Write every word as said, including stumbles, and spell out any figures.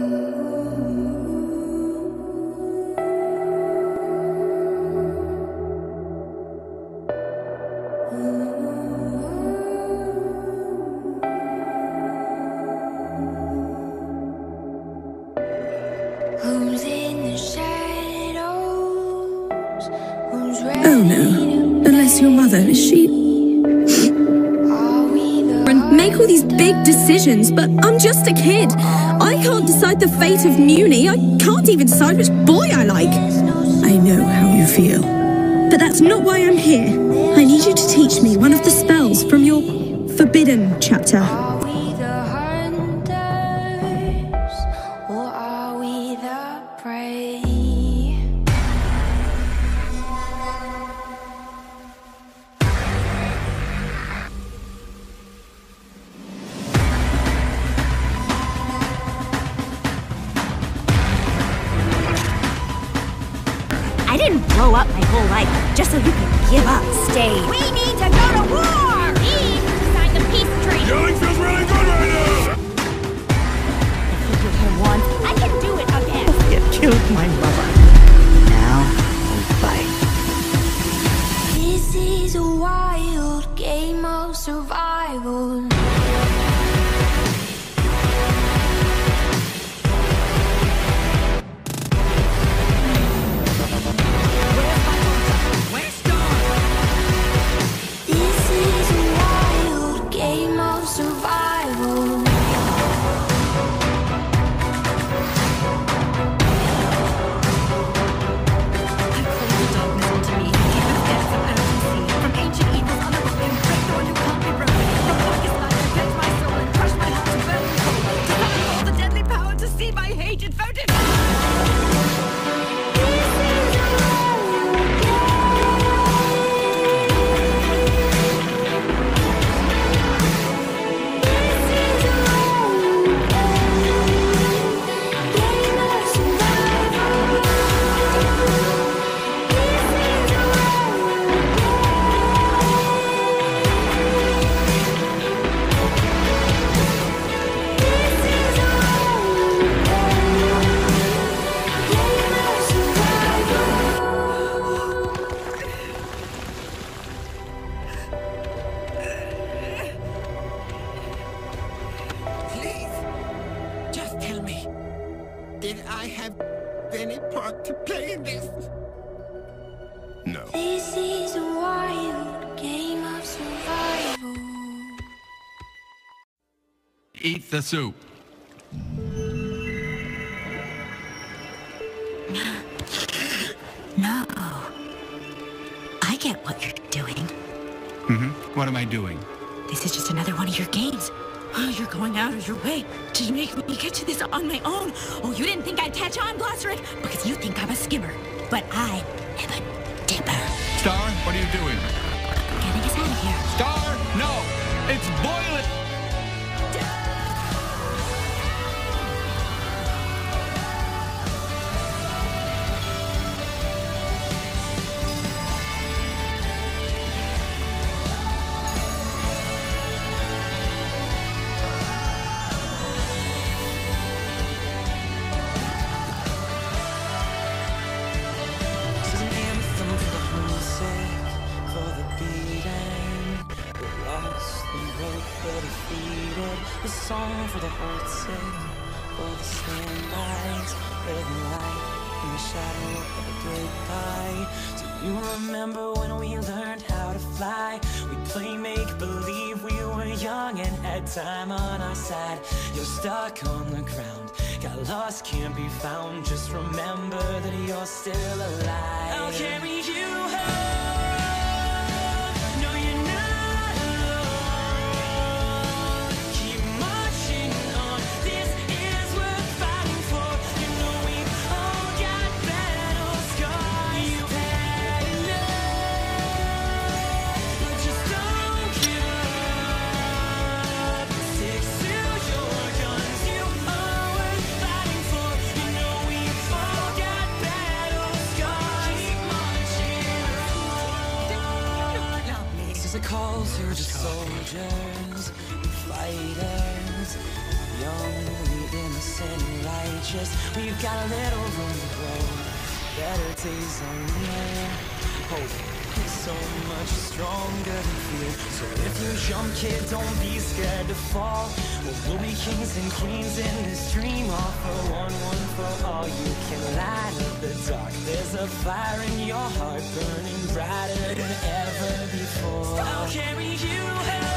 Oh no, unless your mother, is she... And make all these big decisions, but I'm just a kid. I can't decide the fate of Muni. I can't even decide which boy I like. I know how you feel. But that's not why I'm here. I need you to teach me one of the spells from your Forbidden chapter. Are we the hunters, or are we the prey? I didn't grow up my whole life just so you could give up, stay. We need to go to war! We need to sign the peace treaty! Yelling feels really good right now! If you do him once, I can do it again! You killed my mother. Now, we'll fight. This is a wild game of survival. Did I have any part to play in this? No. This is a wild game of survival. Eat the soup. No. I get what you're doing. Mm-hmm. What am I doing? This is just another one of your games. Oh, you're going out of your way to make me get to this on my own. Oh, you didn't think I'd catch on, Glossaryck? Because you think I'm a skimmer. But I am a dipper. Star, what are you doing? Getting us out of here. Star, no! It's boiling! The song for the heartsick, for the sunlight, red light in the shadow of a goodbye. Do you remember when we learned how to fly? We play make-believe, we were young and had time on our side. You're stuck on the ground, got lost, can't be found. Just remember that you're still alive. I'll carry you home. A call to the soldiers, fighters, young, innocent, right just, we've got a little room to grow. Better days on me. Hope is so much stronger than fear. So if you jump, kid, don't be scared to fall. Well, we'll be kings and queens in this dream. All for one, one for all. You can light up the dark. There's a fire in your heart burning brighter than ever before. I'll carry you home.